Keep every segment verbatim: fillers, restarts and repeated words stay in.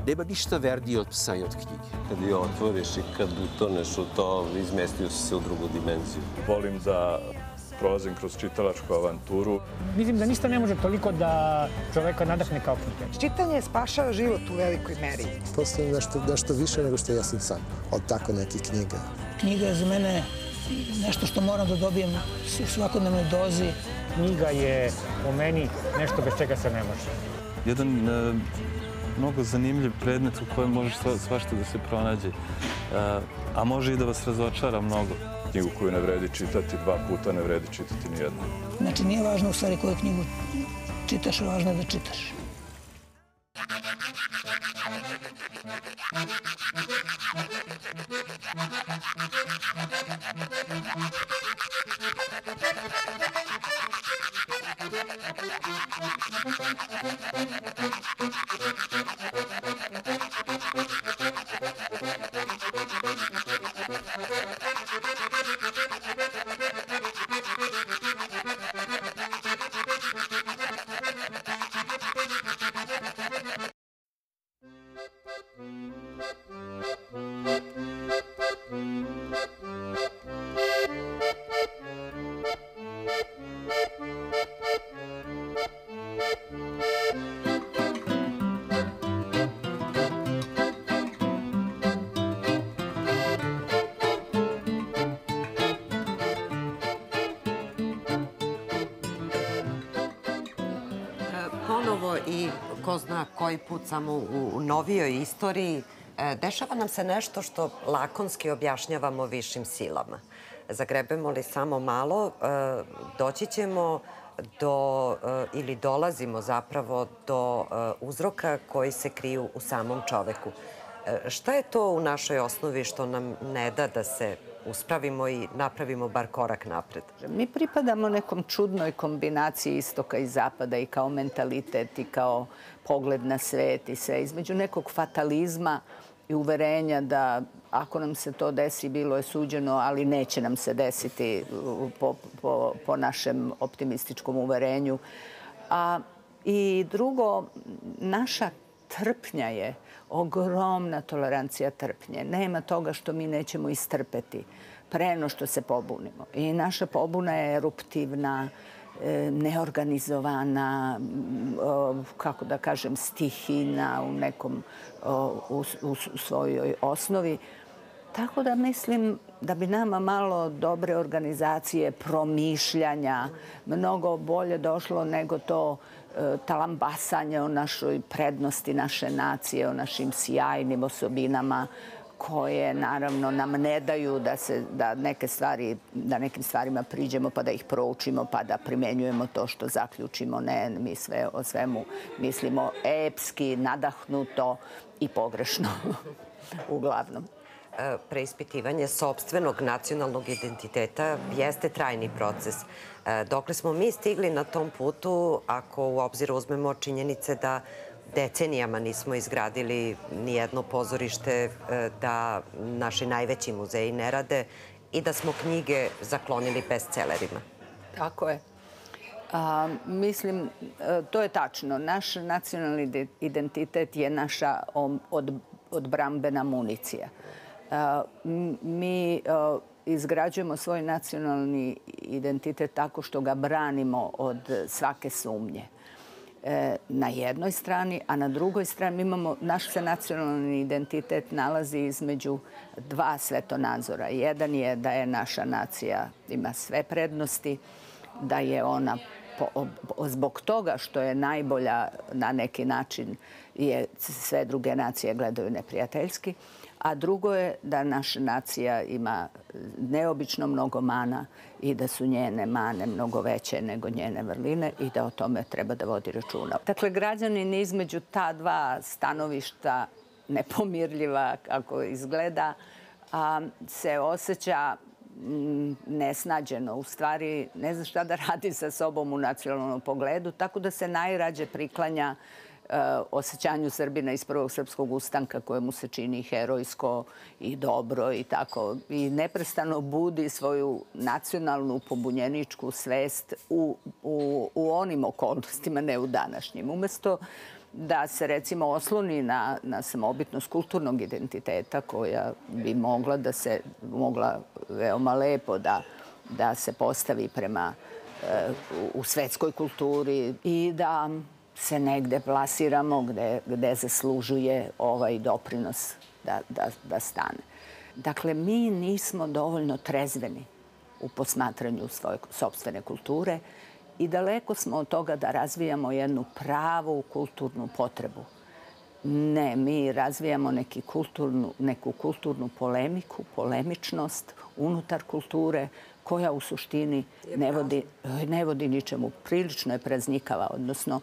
nema ništa vernije od psa i od knjige. Kad je otvoriš i kad utoneš u to, izmestio si se u drugu dimenziju. Volim da prolazim kroz čitalačku avanturu. Mislim da ništa ne može toliko da čoveka nadahne kao knjiga. Čitanje spašava život u velikoj meri. Postoji nešto, nešto više nego što ja sam sam od tako nekih knjiga. Knjiga je za mene nešto što moram da dobijem u svakodnevnoj dozi. Knjiga je po meni nešto bez čega se ne može. Jedan e, mnogo zanimljiv predmet u kojem možeš svašta da se pronađe, e, a može i da vas razočara mnogo. Knjigu koju ne vredi čitati dva puta, ne vredi čitati nijednu. Znači nije važno u stvari koju knjigu čitaš, važno je da čitaš. Ponovo i ko zna koji put samo u novijoj istoriji dešava nam se nešto što lakonski objašnjavamo višim silama. Zagrebemo li samo malo, doći ćemo do, ili dolazimo zapravo do uzroka koji se kriju u samom čoveku. Šta je to u našoj osnovi što nam ne da da se uspravimo i napravimo bar korak napred? Mi pripadamo nekom čudnoj kombinaciji istoka i zapada i kao mentalitet i kao pogled na svet i sve. Između nekog fatalizma i uverenja da ako nam se to desi, bilo je suđeno, ali neće nam se desiti po, po, po našem optimističkom uverenju. A, I drugo, naša trpnja je ogromna tolerancija trpnje. Nema toga što mi nećemo istrpeti preno što se pobunimo. I naša pobuna je eruptivna, neorganizovana, kako da kažem, stihina u nekom, u, u svojoj osnovi. Tako da mislim da bi nama malo dobre organizacije, promišljanja, mnogo bolje došlo nego to talambasanje o našoj prednosti naše nacije, o našim sjajnim osobinama koje naravno nam ne daju da se da neke stvari da nekim stvarima priđemo pa da ih proučimo pa da primenjujemo to što zaključimo. Ne, mi sve o svemu mislimo epski, nadahnuto i pogrešno uglavnom. Preispitivanje sopstvenog nacionalnog identiteta jeste trajni proces. Dokle smo mi stigli na tom putu, ako u obzir uzmemo činjenice da decenijama nismo izgradili nijedno pozorište, da naši najveći muzeji ne rade i da smo knjige zaklonili bestsellerima? Tako je. A, mislim, to je tačno. Naš nacionalni identitet je naša od, odbrambena municija. A, mi a, izgrađujemo svoj nacionalni identitet tako što ga branimo od svake sumnje. E, na jednoj strani, a na drugoj strani imamo, naš se nacionalni identitet nalazi između dva svetonazora. Jedan je da je naša nacija ima sve prednosti, da je ona po, zbog toga što je najbolja na neki način je sve druge nacije gledaju neprijateljski, a drugo je da naša nacija ima neobično mnogo mana i da su njene mane mnogo veće nego njene vrline i da o tome treba da vodi računa. Dakle, građanin između ta dva stanovišta nepomirljiva kako izgleda a, se osjeća nesnađeno. U stvari ne zna šta da radi sa sobom u nacionalnom pogledu, tako da se najrađe priklanja osjećanju Srbina iz prvog srpskog ustanka kojemu se čini herojsko i dobro i tako. I neprestano budi svoju nacionalnu pobunjeničku svest u, u, u onim okolnostima, ne u današnjim. Umesto da se recimo osloni na, na samobitnost kulturnog identiteta koja bi mogla da se, mogla veoma lepo da, da se postavi prema e, u svetskoj kulturi i da se negde plasiramo gde, gde zaslužuje ovaj doprinos da, da, da stane. Dakle, mi nismo dovoljno trezveni u posmatranju svoje sopstvene kulture i daleko smo od toga da razvijamo jednu pravu kulturnu potrebu. Ne, mi razvijamo neki kulturnu, neku kulturnu polemiku, polemičnost unutar kulture koja u suštini ne vodi, ne vodi ničemu. Prilično je praznikava, odnosno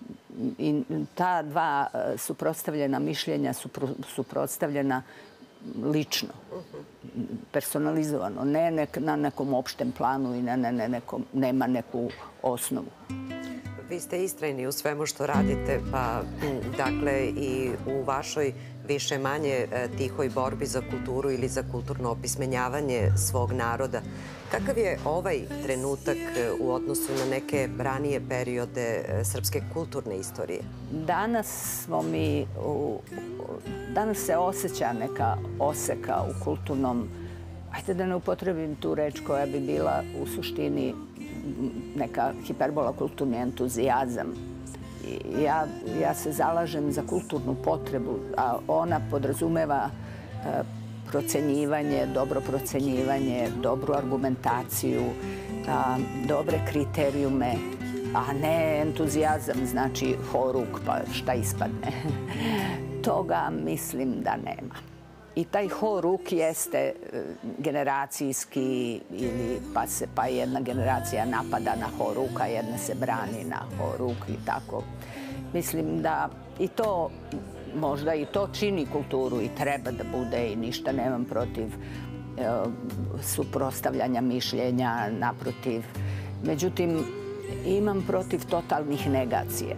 i ta dva suprotstavljena mišljenja su suprotstavljena lično, personalizovano, ne nek, na nekom opštem planu i ne, ne, ne, nekom, nema neku osnovu. Vi ste istrajni u svemu što radite, pa dakle i u vašoj više manje tihoj borbi za kulturu ili za kulturno opismenjavanje svog naroda. Kakav je ovaj trenutak u odnosu na neke ranije periode srpske kulturne istorije? Danas smo mi, u, danas se osjeća neka oseka u kulturnom, ajde da ne upotrebim tu reč koja bi bila u suštini neka hiperbola, kulturni entuzijazam. I ja, ja se zalažem za kulturnu potrebu, a ona podrazumeva e, procenjivanje, dobro procenjivanje, dobru argumentaciju, a, dobre kriterijume, a ne entuzijazam, znači horuk, pa šta ispadne. Toga mislim da nema. I taj horuk jeste generacijski, ili pa se pa jedna generacija napada na horuka, jedna se brani na horuk i tako. Mislim da i to, možda i to čini kulturu i treba da bude i ništa nemam protiv e, suprotstavljanja mišljenja, naprotiv. Međutim, imam protiv totalnih negacija.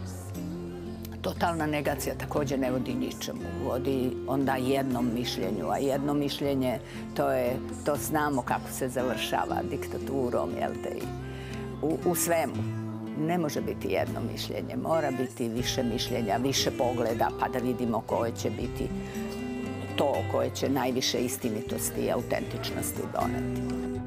Totalna negacija također ne vodi ničemu. Vodi onda jednom mišljenju, a jedno mišljenje, to je, to znamo kako se završava diktaturom, jel te, u, u svemu. Ne može biti jedno mišljenje, mora biti više mišljenja, više pogleda, pa da vidimo koje će biti to koje će najviše istinitosti i autentičnosti doneti.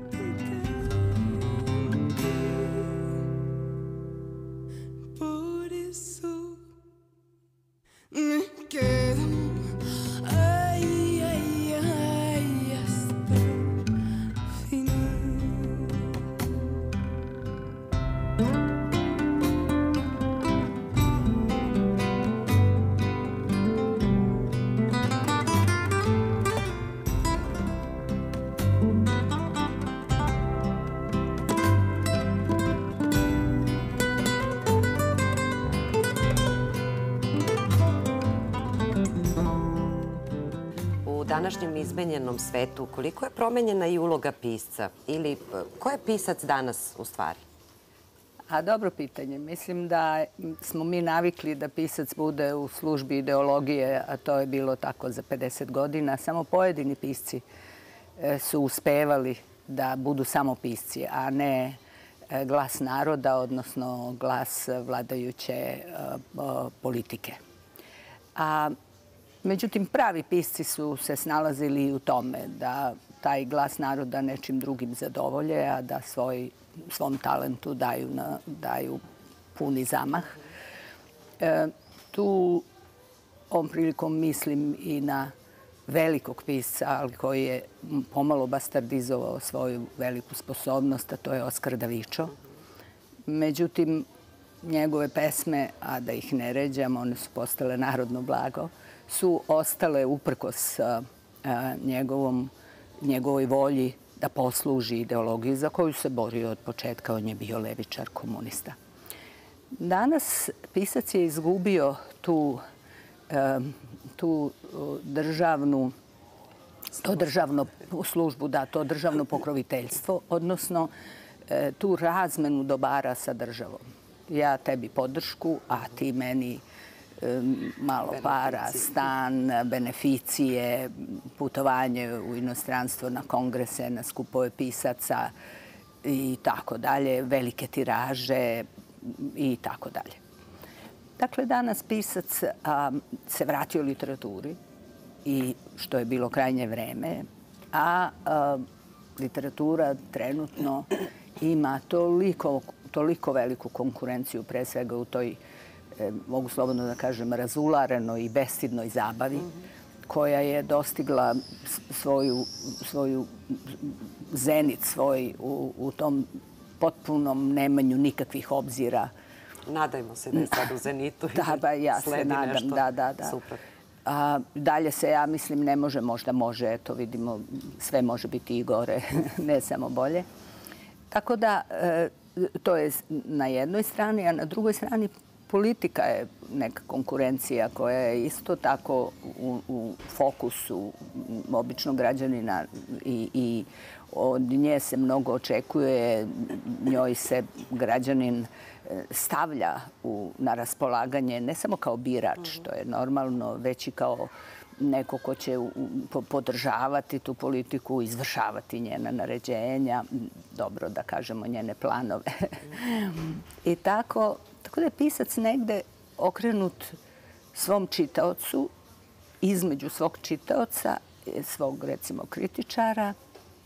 U današnjem izmenjenom svetu, koliko je promenjena i uloga pisca? Ili ko je pisac danas u stvari? A dobro pitanje. Mislim da smo mi navikli da pisac bude u službi ideologije, a to je bilo tako za pedeset godina. Samo pojedini pisci su uspevali da budu samo pisci, a ne glas naroda, odnosno glas vladajuće politike. A međutim, pravi pisci su se snalazili i u tome da taj glas naroda nečim drugim zadovolje, a da svoj, svom talentu daju, na, daju puni zamah. E, tu ovom prilikom mislim i na velikog pisca, ali koji je pomalo bastardizovao svoju veliku sposobnost, a to je Oskar Davičo. Međutim, njegove pesme, a da ih ne ređam, one su postale narodno blago, su ostale uprkos a, a, njegovom, njegovoj volji da posluži ideologiju za koju se borio od početka. On je bio levičar, komunista. Danas pisac je izgubio tu, a, tu državnu, to državno službu, da, to državno pokroviteljstvo, odnosno a, tu razmenu dobara sa državom. Ja tebi podršku, a ti meni malo para, stan, beneficije, putovanje u inostranstvo na kongrese, na skupove pisaca i tako dalje, velike tiraže i tako dalje. Dakle, danas pisac a, se vratio literaturi, i što je bilo krajnje vreme, a, a literatura trenutno ima toliko, toliko veliku konkurenciju, pre svega u toj, e, mogu slobodno da kažem, razularenoj i bestidnoj zabavi, koja je dostigla svoju, svoju zenit svoj u, u tom potpunom nemanju nikakvih obzira. Nadajmo se da je sad u zenitu. Da, ba, ja se nadam, da, da, da. Super. A, dalje se, ja mislim, ne može, možda može, eto vidimo, sve može biti i gore, ne samo bolje. Tako da, e, to je na jednoj strani, a na drugoj strani politika je neka konkurencija koja je isto tako u, u fokusu običnog građanina i, i od nje se mnogo očekuje, njoj se građanin stavlja u, na raspolaganje ne samo kao birač, što je normalno, već i kao neko ko će u, podržavati tu politiku, izvršavati njena naređenja, dobro da kažemo njene planove. I tako, tako da je pisac negde okrenut svom čitaocu, između svog čitaoca, svog recimo kritičara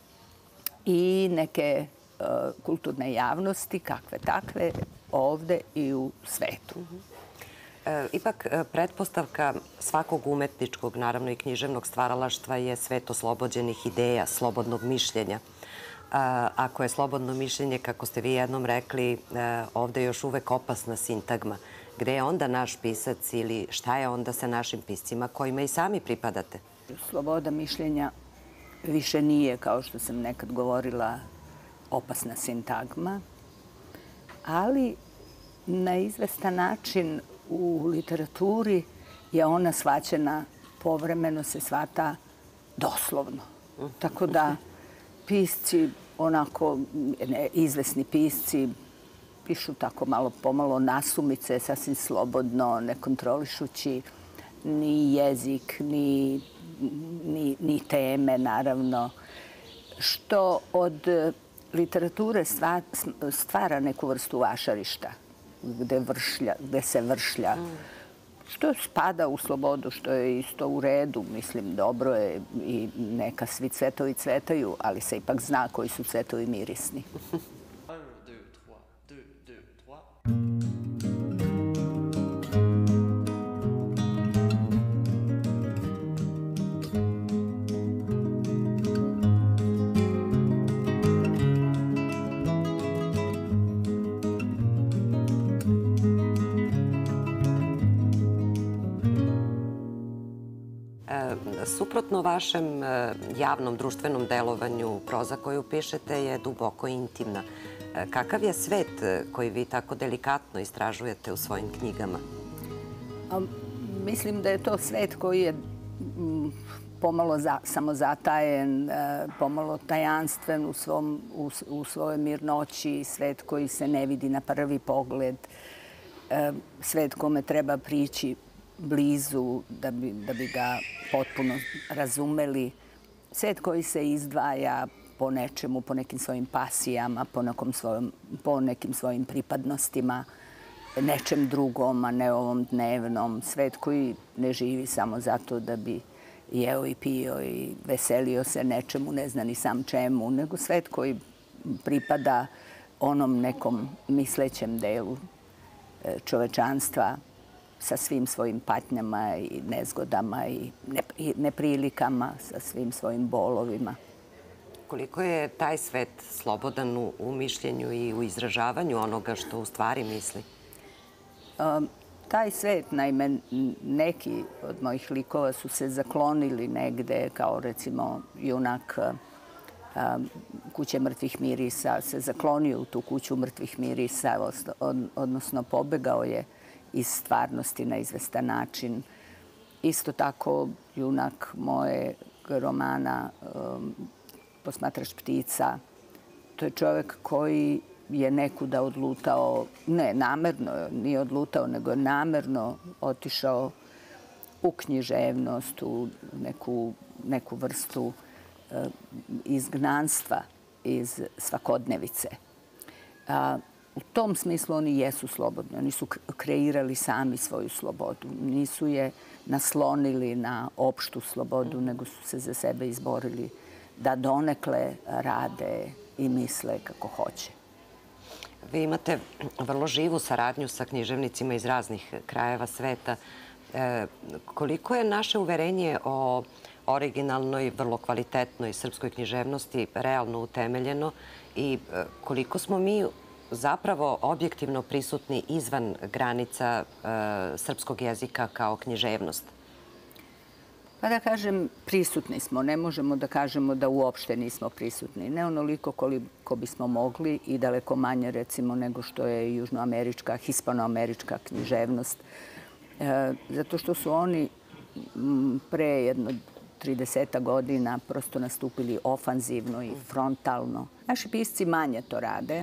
i neke uh, kulturne javnosti, kakve takve, ovde i u svetu. E, ipak, pretpostavka svakog umetničkog, naravno i književnog stvaralaštva je svet oslobođenih ideja, slobodnog mišljenja. A, ako je slobodno mišljenje, kako ste vi jednom rekli, e, ovde je još uvek opasna sintagma. Gde je onda naš pisac ili šta je onda sa našim piscima kojima i sami pripadate? Sloboda mišljenja više nije, kao što sam nekad govorila, opasna sintagma, ali na izvestan način u literaturi je ona shvaćena, povremeno se shvata doslovno. Tako da pisci, onako ne, izvesni pisci, pišu tako malo pomalo nasumice, sasvim slobodno, ne kontrolišući ni jezik, ni, ni, ni teme, naravno, što od literature stvara neku vrstu vašarišta, gde, vršlja, gde se vršlja, što spada u slobodu, što je isto u redu. Mislim, dobro je i neka svi cvetovi cvetaju, ali se ipak zna koji su cvetovi mirisni. Suprotno vašem javnom društvenom delovanju, proza koju pišete je duboko intimna. Kakav je svet koji vi tako delikatno istražujete u svojim knjigama? A, mislim da je to svet koji je m, pomalo za, samozatajen, pomalo tajanstven u, svom, u, u svojoj mirnoći, svet koji se ne vidi na prvi pogled, svet kome treba prići blizu da bi, da bi ga potpuno razumeli. Svet koji se izdvaja po nečemu, po nekim svojim pasijama, po, nekom svojom, po nekim svojim pripadnostima, nečem drugom, a ne ovom dnevnom. Svet koji ne živi samo zato da bi jeo i pio i veselio se nečemu, ne zna ni sam čemu, nego svet koji pripada onom nekom mislećem delu čovečanstva, sa svim svojim patnjama i nezgodama i neprilikama, sa svim svojim bolovima. Koliko je taj svet slobodan u, u mišljenju i u izražavanju onoga što u stvari misli? Um, taj svet, naime, neki od mojih likova su se zaklonili negde, kao recimo junak um, Kuće mrtvih mirisa, se zaklonio u tu kuću mrtvih mirisa, odnosno pobegao je iz stvarnosti na izvestan način. Isto tako, junak moje romana um, Posmatrač ptica, to je čovek koji je nekuda odlutao, ne, namerno nije odlutao, nego je namerno otišao u književnost, u neku, neku vrstu uh, izgnanstva iz svakodnevice. A, u tom smislu oni jesu slobodni. Oni su kreirali sami svoju slobodu. Nisu je naslonili na opštu slobodu, nego su se za sebe izborili da donekle rade i misle kako hoće. Vi imate vrlo živu saradnju sa književnicima iz raznih krajeva sveta. E, koliko je naše uverenje o originalnoj, vrlo kvalitetnoj srpskoj književnosti realno utemeljeno i koliko smo mi zapravo objektivno prisutni izvan granica e, srpskog jezika kao književnost? Pa da kažem, prisutni smo. Ne možemo da kažemo da uopšte nismo prisutni. Ne onoliko koliko bismo mogli i daleko manje, recimo, nego što je južnoamerička, hispanoamerička književnost. E, zato što su oni m, pre jedno trideset godina prosto nastupili ofanzivno i frontalno. Naši pisci manje to rade.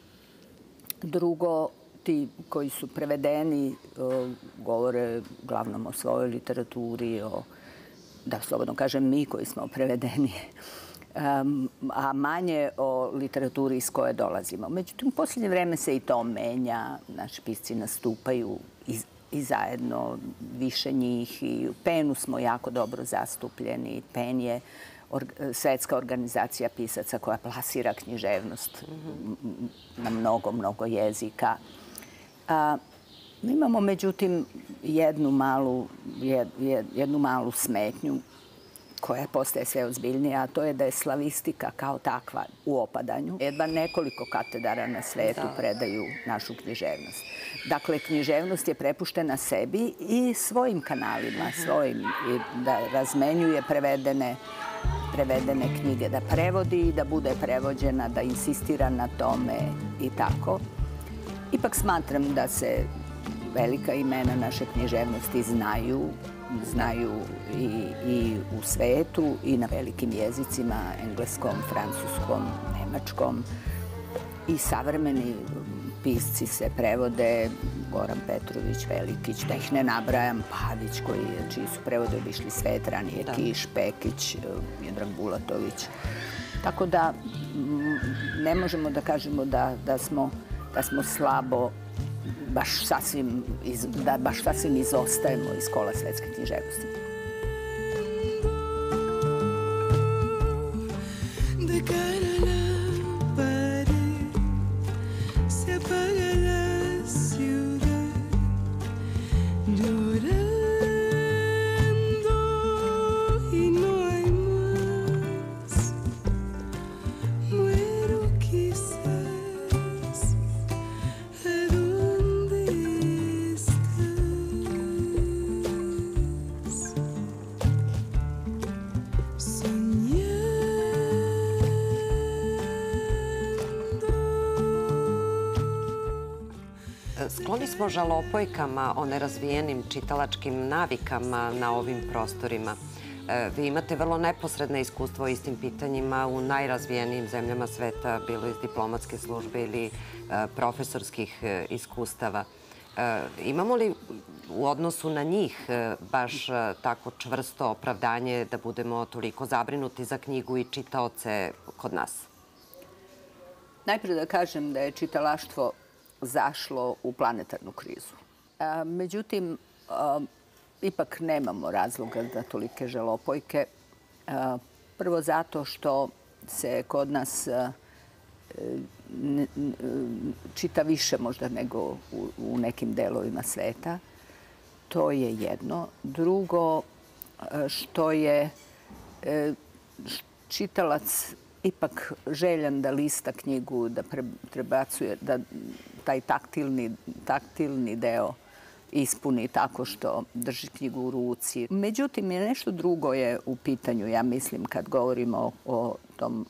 Drugo, ti koji su prevedeni o, govore uglavnom o svojoj literaturi, o, da slobodno kažem mi koji smo prevedeni, um, a manje o literaturi iz koje dolazimo. Međutim, u posljednje vreme se i to menja. Naši pisci nastupaju i, i zajedno, više njih. I u Penu smo jako dobro zastupljeni. Pen je or, svetska organizacija pisaca koja plasira književnost na mnogo, mnogo jezika. A, imamo, međutim, jednu malu, jed, jed, jednu malu smetnju koja postaje sve ozbiljnija, a to je da je slavistika kao takva u opadanju. Jedva nekoliko katedara na svetu predaju našu književnost. Dakle, književnost je prepuštena sebi i svojim kanalima, svojim, i da razmenjuje prevedene, prevedene knjige, da prevodi i da bude prevođena, da insistira na tome i tako. Ipak smatram da se velika imena naše književnosti znaju, znaju i, i u svetu i na velikim jezicima, engleskom, francuskom, nemačkom. I savremeni pisci se prevode, Goran Petrović, Velikić, da ih ne nabrajam, Pavić, koji, čiji su prevode obišli svet, ranije da. Kiš, Pekić, Miodrag Bulatović. Tako da ne možemo da kažemo da, da smo da smo slabo, baš sasvim, iz, da baš sasvim izostajemo iz kola svetske književnosti. Skloni smo žalopojkama o nerazvijenim čitalačkim navikama na ovim prostorima. Vi imate vrlo neposredne iskustvo o istim pitanjima u najrazvijenijim zemljama sveta, bilo iz diplomatske službe ili profesorskih iskustava. Imamo li u odnosu na njih baš tako čvrsto opravdanje da budemo toliko zabrinuti za knjigu i čitaoce kod nas? Najprije da kažem da je čitalaštvo zašlo u planetarnu krizu. A, međutim, a, ipak nemamo razloga za tolike žalopojke. A, prvo zato što se kod nas a, n, n, čita više možda nego u, u nekim delovima sveta. To je jedno. Drugo, a, što je a, čitalac ipak željan da lista knjigu, da prebacuje, da taj taktilni, taktilni deo ispuni tako što drži knjigu u ruci. Međutim, je nešto drugo je u pitanju, ja mislim, kad govorimo o, o, tom,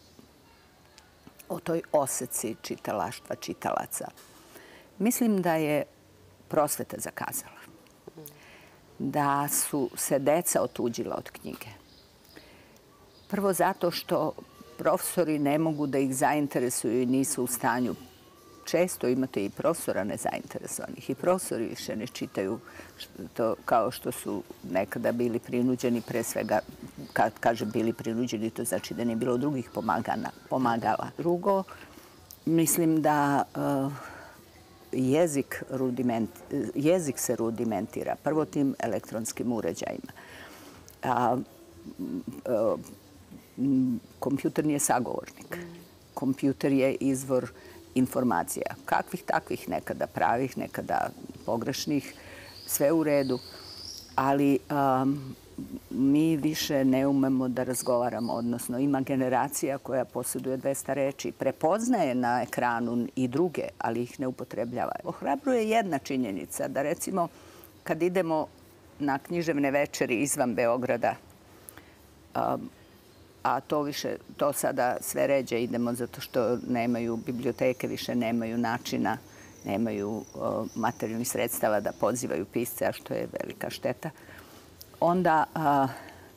o toj oseci čitalaštva, čitalaca. Mislim da je prosveta zakazala. Da su se deca otuđila od knjige. Prvo zato što profesori ne mogu da ih zainteresuju i nisu u stanju. Često imate i profesora nezainteresovanih. I profesori više ne čitaju to kao što su nekada bili prinuđeni, pre svega, kad kažem bili prinuđeni, to znači da nije bilo drugih pomagana, pomagala. Drugo, mislim da uh, jezik, rudiment, jezik se rudimentira prvo tim elektronskim uređajima. A, a, kompjuter nije sagovornik. Kompjuter je izvor informacija. Kakvih takvih, nekada pravih, nekada pogrešnih, sve u redu. Ali a, mi više ne umemo da razgovaramo, odnosno ima generacija koja posjeduje dvesta reči, prepoznaje na ekranu i druge, ali ih ne upotrebljava. Ohrabruje jedna činjenica da recimo kad idemo na književne večeri izvan Beograda, a, a to više, to sada sve ređe idemo zato što nemaju biblioteke, više nemaju načina, nemaju o, materijalnih sredstava da pozivaju pisce, a što je velika šteta. Onda a,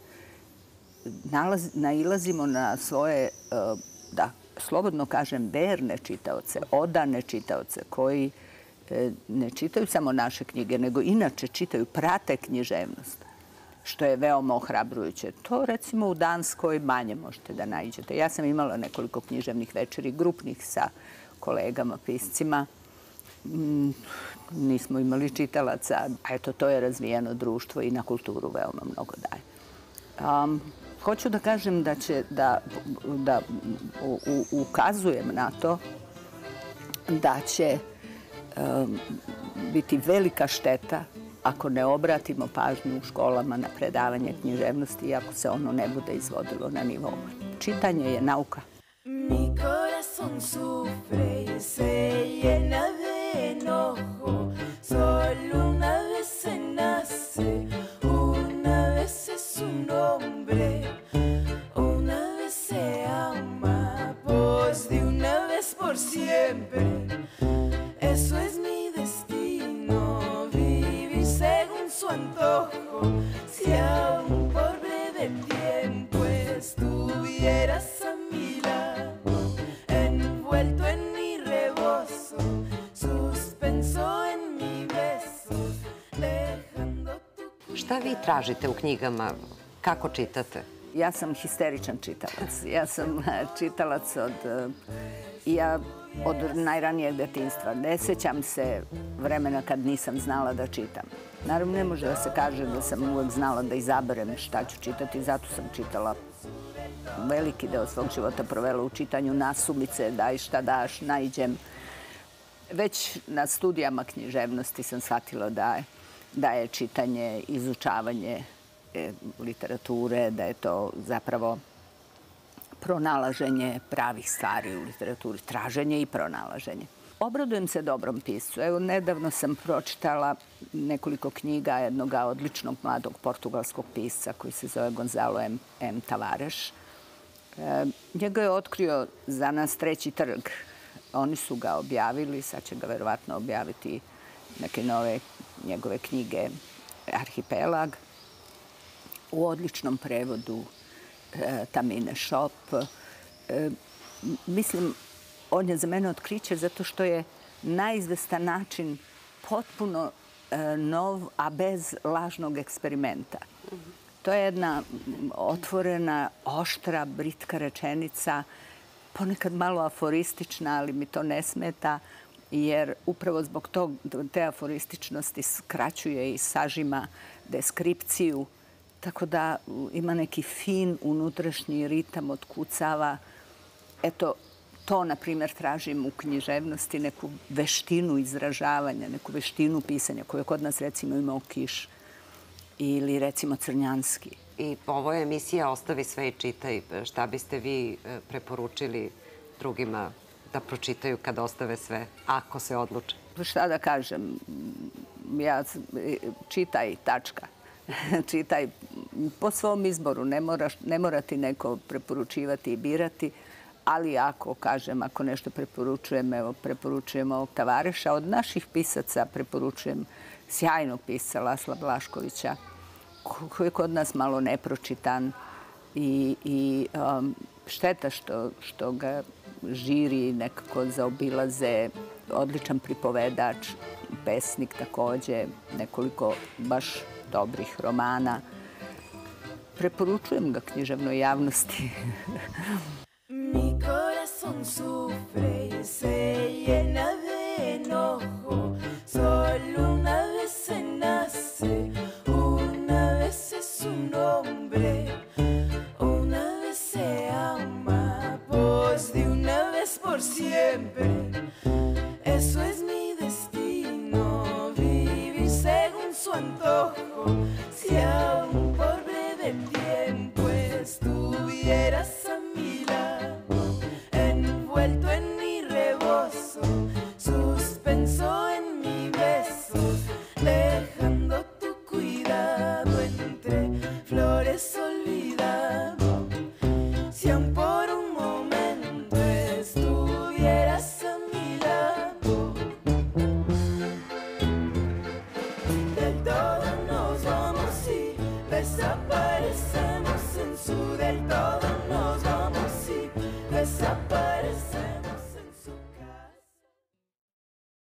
nalaz, nailazimo na svoje, a, da slobodno kažem, verne čitaoce, odane čitaoce koji e, ne čitaju samo naše knjige, nego inače čitaju, prate književnost, što je veoma ohrabrujuće. To recimo u Danskoj manje možete da naiđete. Ja sam imala nekoliko književnih večeri, grupnih sa kolegama, piscima. Mm, nismo imali čitalaca, a eto, to je razvijeno društvo i na kulturu veoma mnogo daje. Um, hoću da kažem da će da, da u, u, ukazujem na to da će um, biti velika šteta ako ne obratimo pažnju u školama na predavanje književnosti i ako se ono ne bude izvodilo na nivou. Čitanje je nauka. Mi corazón sufre y se llena de enojo. Solo una vez se nace, una vez es un hombre, una vez se ama, pues de una vez por siempre. Eso es mi destino, vivir según su antojo. Si aún por breve tiempo estuvieras a mi lado, envuelto en mi rebozo, suspenso en mi beso, dejando tu... Šta vi tražite u knjigama? Kako čitate? Ja sam histeričan čitalac. Ja sam čitalac od... Ja od najranijeg detinjstva. Ne sećam se vremena kad nisam znala da čitam. Naravno, ne može da se kaže da sam uvek znala da izaberem šta ću čitati. Zato sam čitala veliki deo svog života provela u čitanju nasumice, daj šta daš, naiđem. Već na studijama književnosti sam shvatila da je, da je čitanje, izučavanje e, literature, da je to zapravo pronalaženje pravih stvari u literaturi, traženje i pronalaženje. Obradujem se dobrom piscu. Evo, nedavno sam pročitala nekoliko knjiga jednog odličnog mladog portugalskog pisca koji se zove Gonzalo M. M. Tavares. E, njega je otkrio za nas Treći trg. Oni su ga objavili, sad će ga verovatno objaviti neke nove njegove knjige Arhipelag u odličnom prevodu e, Tamine Šop. E, mislim, on je za mene otkriće zato što je na izvestan način potpuno e, nov, a bez lažnog eksperimenta. To je jedna otvorena, oštra, britka rečenica, ponekad malo aforistična, ali mi to ne smeta, jer upravo zbog tog, te aforističnosti skraćuje i sažima deskripciju, tako da ima neki fin unutrašnji ritam, otkucava. Eto, to, na primjer, tražim u književnosti, neku veštinu izražavanja, neku veštinu pisanja, koju kod nas, recimo, imao Kiš ili, recimo, Crnjanski. I ovo je emisija Ostavi sve i čitaj. Šta biste vi preporučili drugima da pročitaju kad ostave sve, ako se odluče? Šta da kažem? Ja, čitaj, tačka. Čitaj po svom izboru. Ne mora, ne mora ti neko preporučivati i birati, ali ako, kažem, ako nešto preporučujem, evo, preporučujem ovog Tavareša. Od naših pisaca preporučujem sjajnog pisca Lasla Blaškovića, koji je kod nas malo nepročitan i, i um, šteta što, što ga žiri nekako zaobilaze. Odličan pripovedač, pesnik takođe, nekoliko baš dobrih romana. Preporučujem ga književnoj javnosti. Mi corazón